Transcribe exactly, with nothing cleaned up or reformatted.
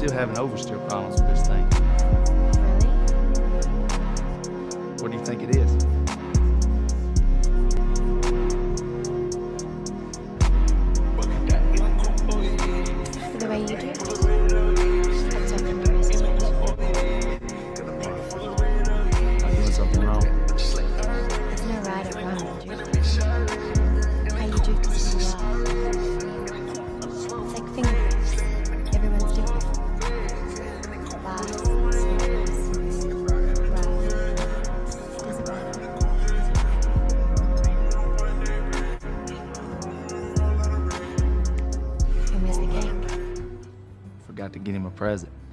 still having oversteer problems with this thing. Really? What do you think it is? The way you do it? That's often the reason. I'm doing something wrong. There's no right or wrong in doing how you do because you are. It's like fingerprints. Everyone's different. Fast, slow, smooth, rough. It doesn't matter. And where's the cake? Forgot to get him a present.